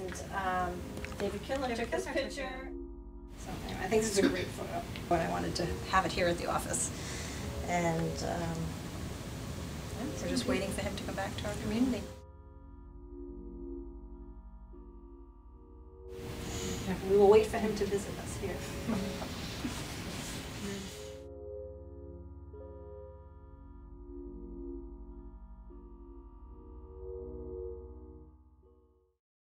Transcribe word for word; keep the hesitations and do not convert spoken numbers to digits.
and um, David Killen took this picture. So anyway, I think this is a great photo. But I wanted to have it here at the office. And um, we're just waiting for him to come back to our community. We will wait for him to visit us here.